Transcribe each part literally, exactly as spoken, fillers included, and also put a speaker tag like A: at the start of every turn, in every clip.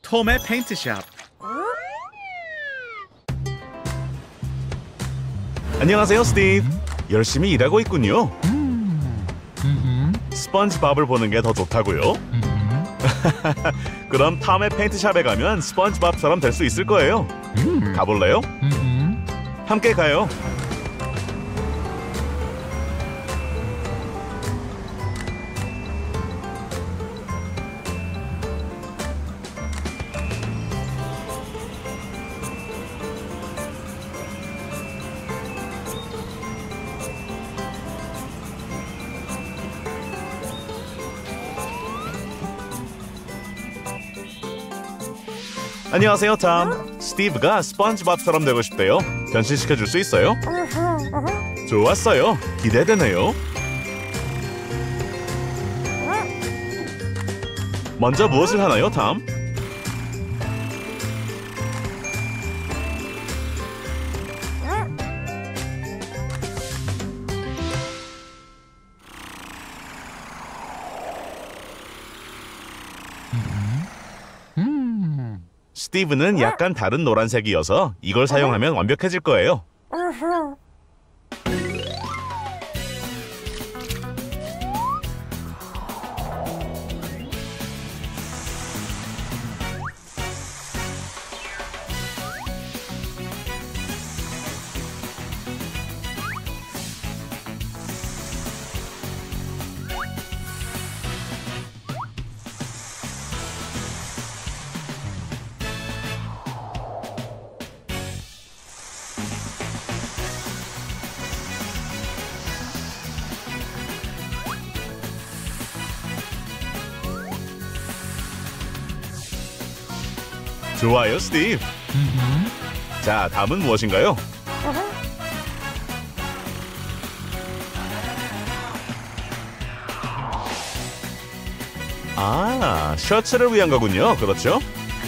A: 톰의 페인트샵.
B: 안녕하세요, 스티브. 열심히 일하고 있군요. 스펀지밥을 보는 게 더 좋다고요? 그럼 톰의 페인트샵에 가면 스펀지밥처럼 될 수 있을 거예요. 가볼래요? 함께 가요. 안녕하세요, 톰. 스티브가 스펀지밥처럼 되고 싶대요. 변신시켜줄 수 있어요? 좋았어요. 기대되네요. 먼저 무엇을 하나요, 톰? 스티브는 약간 다른 노란색이어서 이걸 사용하면 완벽해질 거예요. 좋아요, 스티브. 자, 다음은 무엇인가요? 아, 셔츠를 위한 거군요. 그렇죠?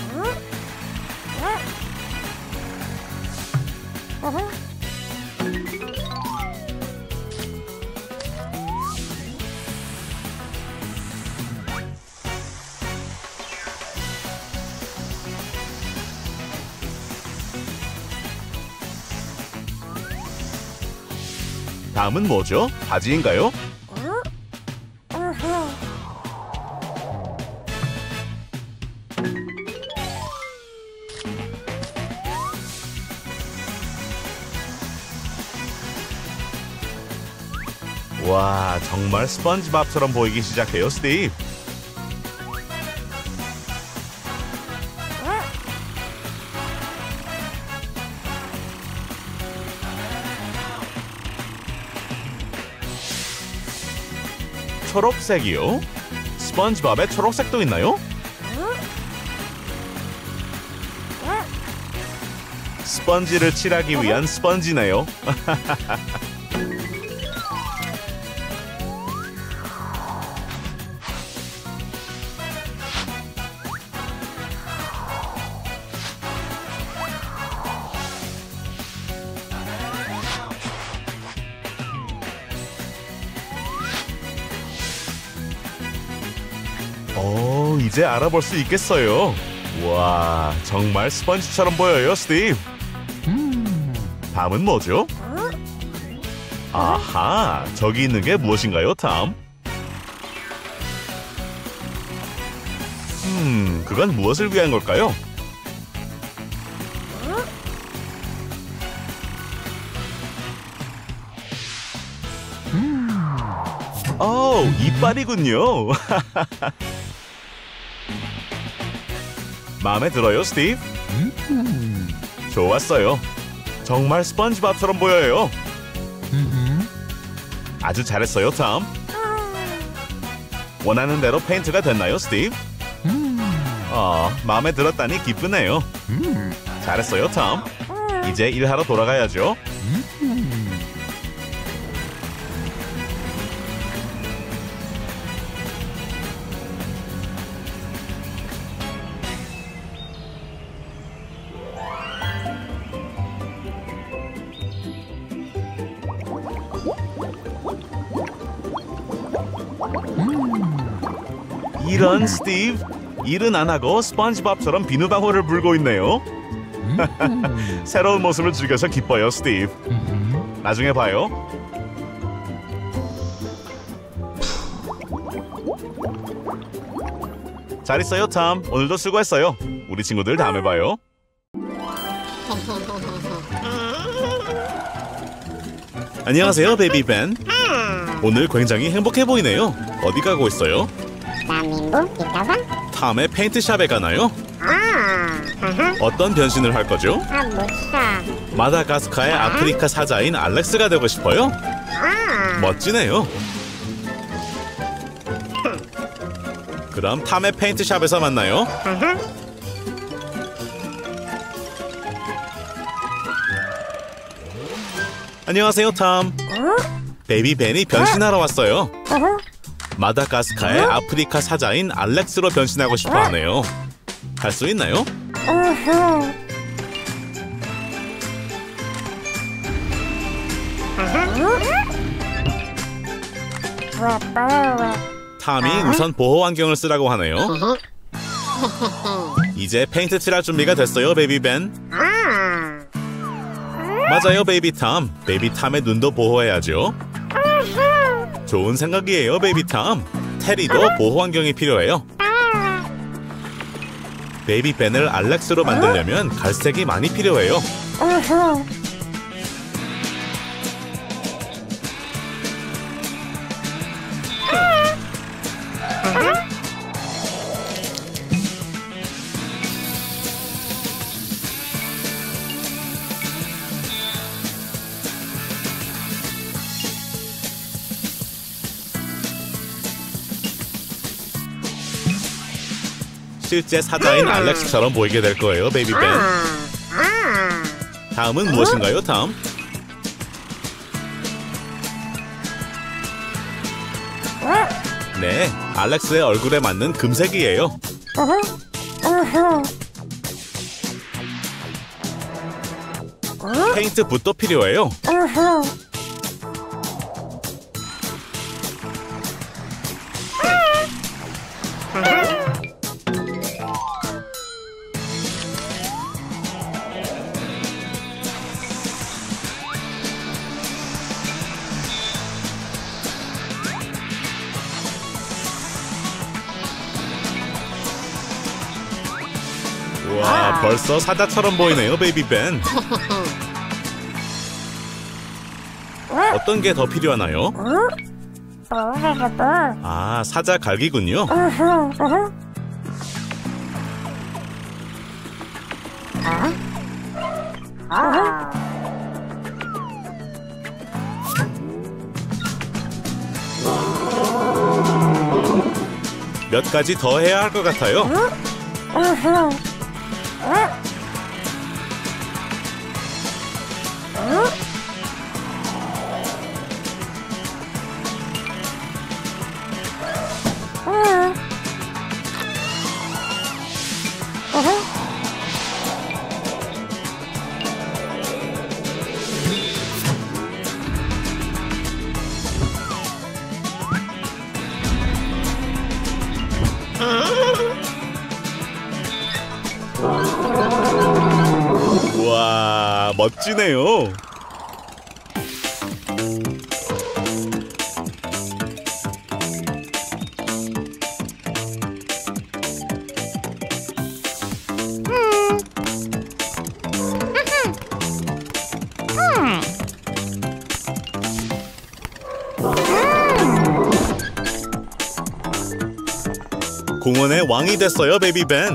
B: 다음은 뭐죠? 바지인가요? 와, 정말 스펀지밥처럼 보이기 시작해요, 스티브. 초록색이요? 스펀지밥에 초록색도 있나요? 스펀지를 칠하기 위한 스펀지네요. 오, 이제 알아볼 수 있겠어요. 와, 정말 스펀지처럼 보여요, 스티브. 다음은 뭐죠? 아하, 저기 있는 게 무엇인가요, 톰? 음, 그건 무엇을 위한 걸까요? 오, 이빨이군요. 마음에 들어요, 스티브? 좋았어요. 정말 스펀지밥처럼 보여요. 아주 잘했어요, 톰. 원하는 대로 페인트가 됐나요, 스티브? 어, 마음에 들었다니 기쁘네요. 잘했어요, 톰. 이제 일하러 돌아가야죠. 이런, 스티브. 일은 안 하고 스펀지밥처럼 비누방울을 불고 있네요. 새로운 모습을 즐겨서 기뻐요, 스티브. 나중에 봐요. 잘 있어요, 탐. 오늘도 수고했어요. 우리 친구들 다음에 봐요. 안녕하세요, 베이비 벤. 오늘 굉장히 행복해 보이네요. 어디 가고 있어요? 탐의 페인트샵에 가나요? 어떤 변신을 할 거죠? 마다가스카의 아프리카 사자인 알렉스가 되고 싶어요? 멋지네요. 그럼 탐의 페인트샵에서 만나요. 안녕하세요, 탐. 베이비 벤이 변신하러 왔어요. 마다가스카의 아프리카 사자인 알렉스로 변신하고 싶어 하네요. 할 수 있나요? 탐이 우선 보호 안경을 쓰라고 하네요. 이제 페인트 칠할 준비가 됐어요, 베이비 벤. 맞아요, 베이비 탐. 베이비 탐의 눈도 보호해야죠. 좋은 생각이에요, 베이비 탐. 테리도 보호 안경이 필요해요. 베이비 벤을 알렉스로 만들려면 갈색이 많이 필요해요. 실제 사자인 알렉스처럼 보이게 될 거예요, 베이비 벤. 다음은 무엇인가요, 탐? 네, 알렉스의 얼굴에 맞는 금색이에요. 페인트 붓도 필요해요. 와, 벌써 사자처럼 보이네요, 베이비 벤. 어떤 게 더 필요하나요? 아, 사자 갈기군요. 몇 가지 더 해야 할 것 같아요. 와, 멋지네요. 공원의 왕이 됐어요, 베이비 벤.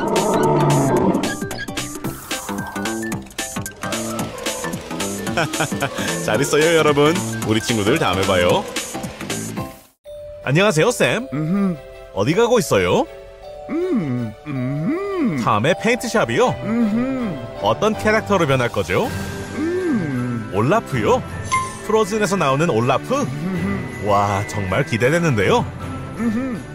B: 잘 있어요, 여러분. 우리 친구들 다음에 봐요. 안녕하세요, 샘.
A: 음흠.
B: 어디 가고 있어요?
A: 음, 음,
B: 다음에 페인트샵이요?
A: 음,
B: 어떤 캐릭터로 변할 거죠?
A: 음,
B: 올라프요? 프로즌에서 나오는 올라프?
A: 음,
B: 와, 정말 기대되는데요.
A: 음.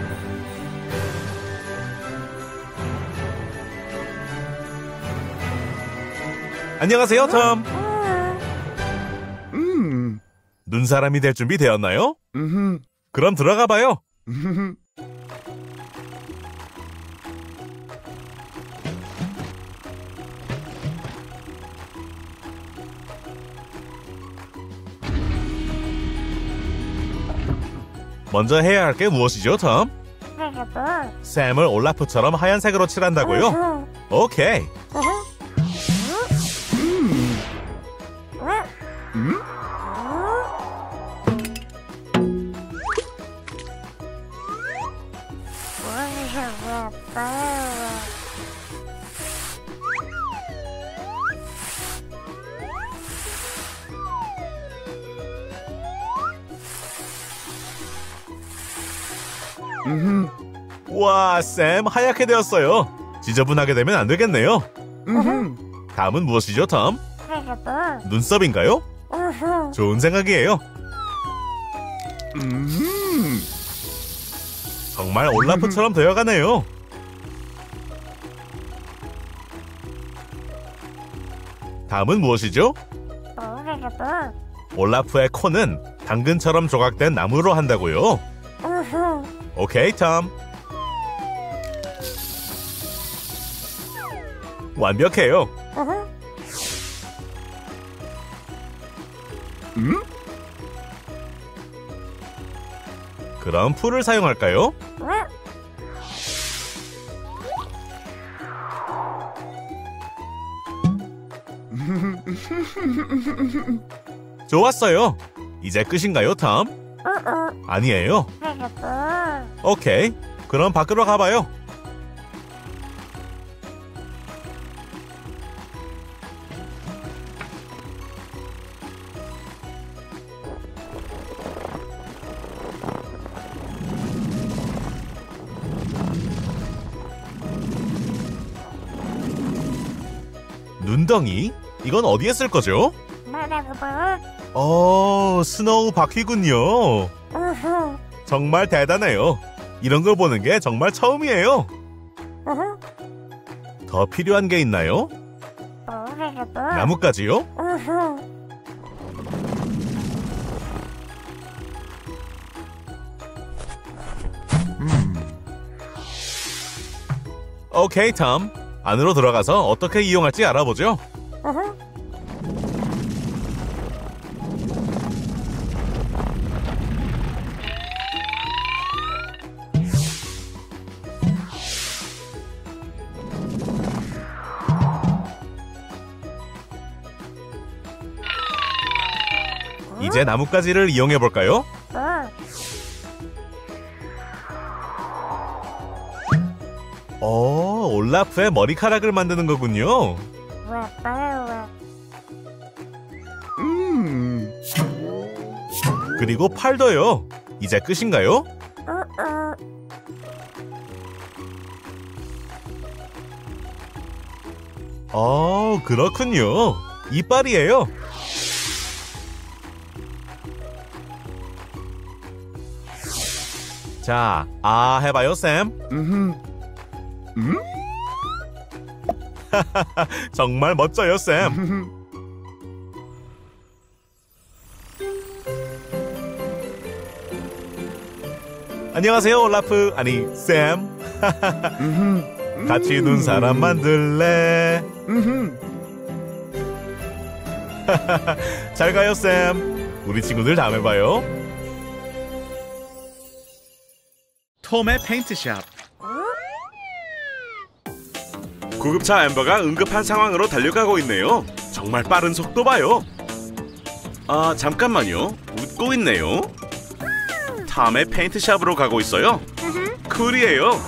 B: 안녕하세요, 톰.
A: 음,
B: 눈사람이 될 준비 되었나요?
A: 음,
B: 그럼 들어가 봐요.
A: 음.
B: 먼저 해야 할 게 무엇이죠, 톰? 샘을 올라프처럼 하얀색으로 칠한다고요? 오케이.
A: 음? 음.
B: 와, 샘 하얗게 되었어요. 지저분하게 되면 안 되겠네요.
A: 음.
B: 다음은 무엇이죠, 톰? 눈썹인가요? 좋은 생각이에요.
A: 음.
B: 정말 올라프처럼 되어가네요. 다음은 무엇이죠? 올라프의 코는 당근처럼 조각된 나무로 한다고요? 오케이, 톰. 완벽해요.
A: 음?
B: 그럼 풀을 사용할까요? 좋았어요. 이제 끝인가요, 톰? 아니에요. 오케이. 그럼 밖으로 가봐요. 눈덩이? 이건 어디에 쓸 거죠? 어, 스노우 바퀴군요. 정말 대단해요. 이런 걸 보는 게 정말 처음이에요. 더 필요한 게 있나요? 나뭇가지요? 오케이, 톰. 안으로 들어가서 어떻게 이용할지 알아보죠. 이제 나뭇가지를 이용해 볼까요? 어, 올라프의 머리카락을 만드는 거군요.
A: 음.
B: 그리고 팔도요. 이제 끝인가요? 어, 그렇군요. 이빨이에요. 자, 아 해봐요, 샘.
A: 음. 음?
B: 정말 멋져요, 샘.
A: 음.
B: 안녕하세요, 올라프. 아니, 샘.
A: 음.
B: 같이 눈 사람 만들래?
A: 음.
B: 잘 가요, 샘. 우리 친구들 다음에 봐요.
A: 톰의 페인트샵.
B: 구급차 앰버가 응급한 상황으로 달려가고 있네요. 정말 빠른 속도 봐요. 아, 잠깐만요. 웃고 있네요. 톰의 페인트샵으로 가고 있어요. 쿨이에요.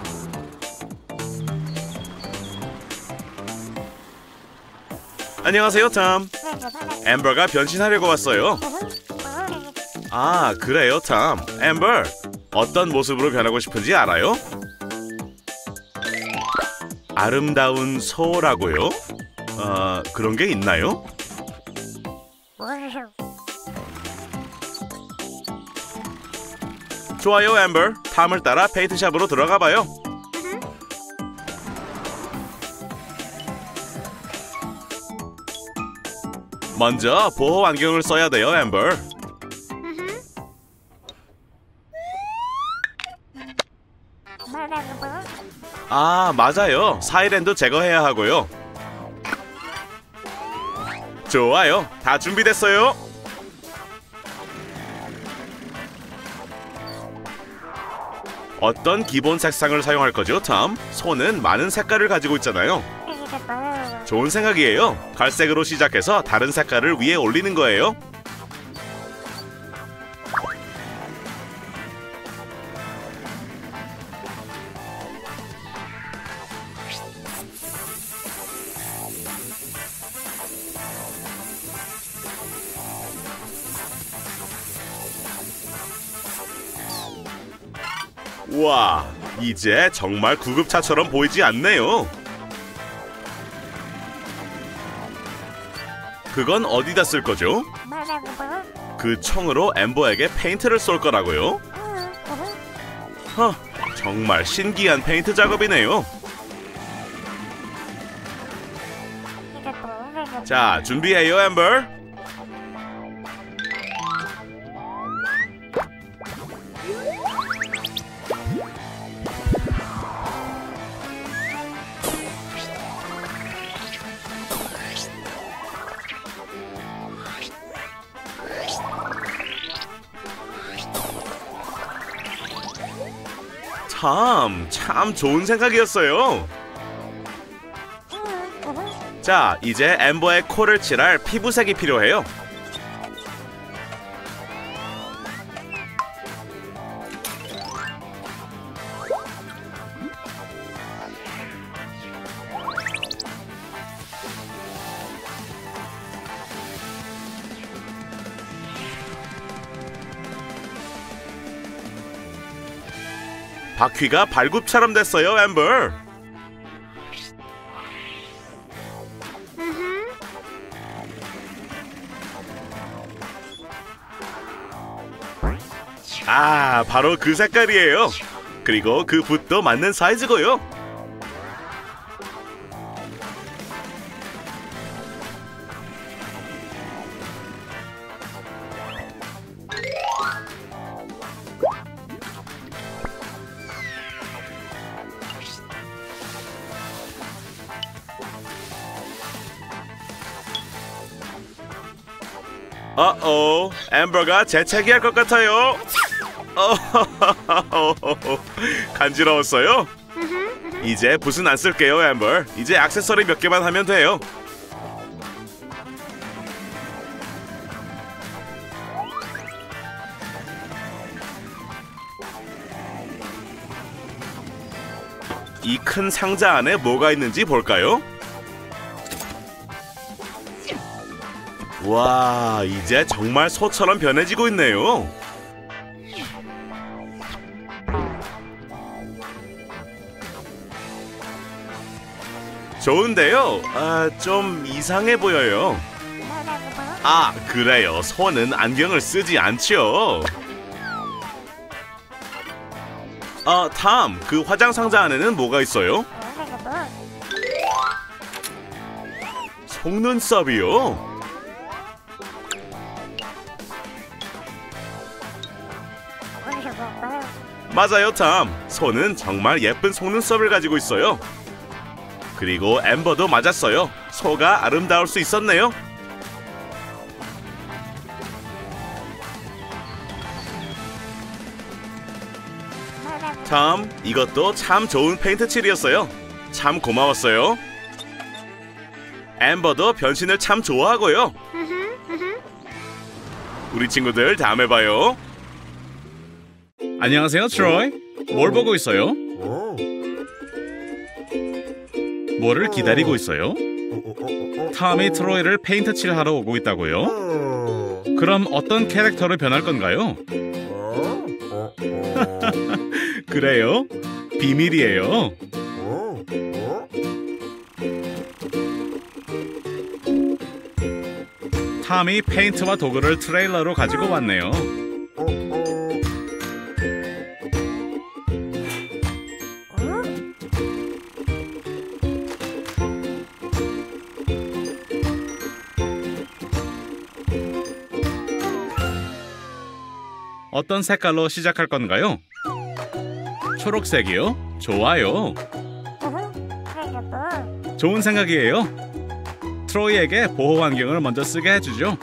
B: 안녕하세요, 톰. 앰버가 변신하려고 왔어요. 아, 그래요, 톰. 앰버, 어떤 모습으로 변하고 싶은지 알아요? 아름다운 소라고요? 아, 그런 게 있나요? 좋아요, 앰버. 탐을 따라 페인트샵으로 들어가 봐요. 먼저 보호 안경을 써야 돼요, 앰버. 아, 맞아요. 사이렌도 제거해야 하고요. 좋아요. 다 준비됐어요. 어떤 기본 색상을 사용할 거죠, 톰? 손은 많은 색깔을 가지고 있잖아요. 좋은 생각이에요. 갈색으로 시작해서 다른 색깔을 위에 올리는 거예요. 와, 이제 정말 구급차처럼 보이지 않네요. 그건 어디다 쓸 거죠? 그 총으로 엠버에게 페인트를 쏠 거라고요? 허, 정말 신기한 페인트 작업이네요. 자, 준비해요, 엠버. 참, 참 좋은 생각이었어요. 자, 이제 엠버의 코를 칠할 피부색이 필요해요. 바퀴가 발굽처럼 됐어요, 엠버. 아, 바로 그 색깔이에요. 그리고 그 붓도 맞는 사이즈고요. 어어, 엠버가 재채기할 것 같아요. 어, 간지러웠어요? 이제 붓은 안 쓸게요, 엠버. 이제 액세서리 몇 개만 하면 돼요. 이 큰 상자 안에 뭐가 있는지 볼까요? 와, 이제 정말 소처럼 변해지고 있네요. 좋은데요? 아, 좀 이상해 보여요. 아, 그래요. 손은 안경을 쓰지 않죠. 아, 탐, 그 화장 상자 안에는 뭐가 있어요? 속눈썹이요? 맞아요, 탐. 손은 정말 예쁜 속눈썹을 가지고 있어요. 그리고 엠버도 맞았어요. 소가 아름다울 수 있었네요. 탐, 이것도 참 좋은 페인트 칠이었어요. 참 고마웠어요. 엠버도 변신을 참 좋아하고요. 우리 친구들 다음에 봐요. 안녕하세요, 트로이. 뭘 보고 있어요? 뭐를 기다리고 있어요? 탐이 트로이를 페인트 칠하러 오고 있다고요? 그럼 어떤 캐릭터로 변할 건가요? 그래요? 비밀이에요. 탐이 페인트와 도구를 트레일러로 가지고 왔네요. 어떤 색깔로 시작할 건가요? 초록색이요? 좋아요. 좋은 생각이에요. 트로이에게 보호 안경을 먼저 쓰게 해주죠.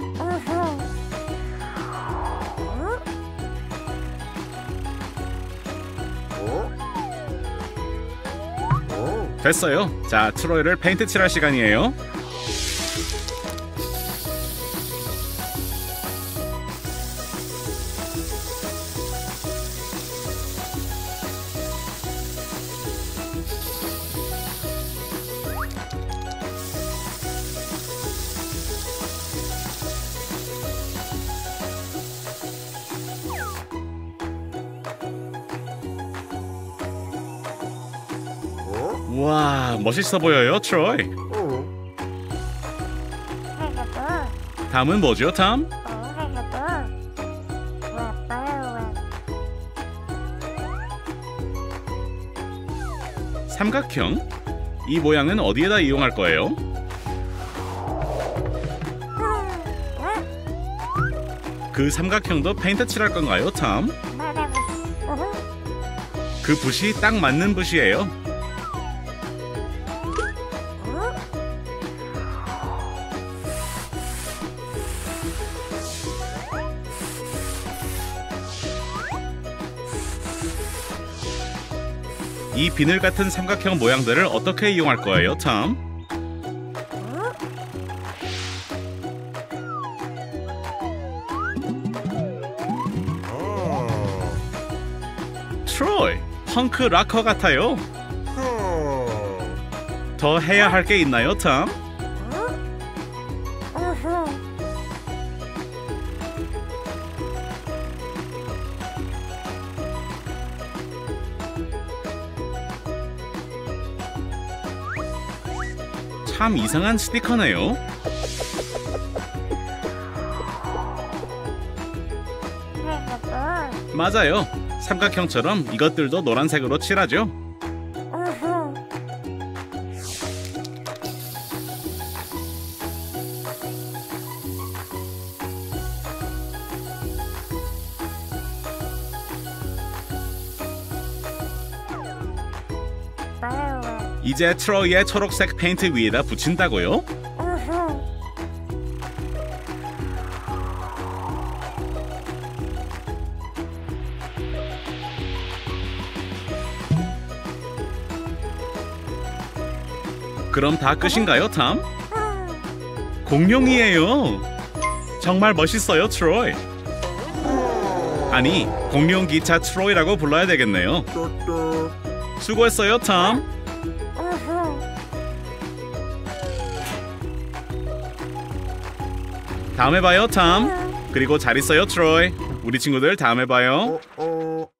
A: 됐어요. 자, 트로이를 페인트 칠할 시간이에요. 와, 멋있어 보여요, 트로이. 다음은 뭐죠, 탐? 삼각형? 이 모양은 어디에다 이용할 거예요? 그 삼각형도 페인트 칠할 건가요, 탐? 그 붓이 딱 맞는 붓이에요. 이 비늘 같은 삼각형 모양들을 어떻게 이용할 거예요, 톰? 트로이, 펑크 락커 같아요. 더 해야 할 게 있나요, 톰? 참 이상한 스티커네요. 맞아요. 삼각형처럼 이것들도 노란색으로 칠하죠. 이제 트로이의 초록색 페인트 위에다 붙인다고요? 그럼 다 끝인가요, 탐? 공룡이에요. 정말 멋있어요, 트로이. 아니, 공룡 기차 트로이라고 불러야 되겠네요. 수고했어요, 탐. 다음에 봐요, 탐. 그리고 잘 있어요, 트로이. 우리 친구들 다음에 봐요.